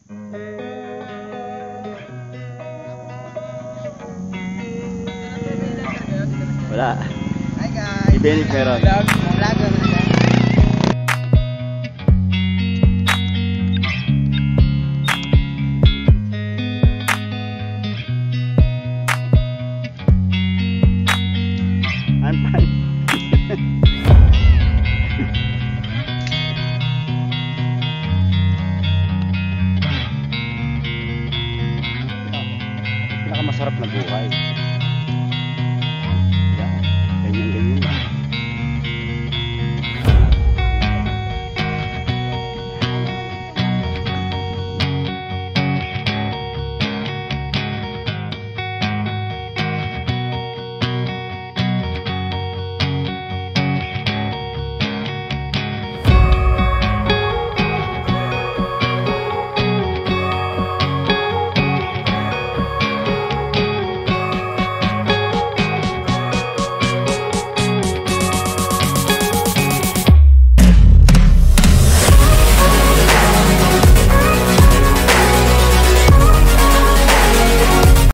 Wala. Hi guys! Si Benny meron. Vlog naman siya. I'm fine. Pinakamasarap na buhay.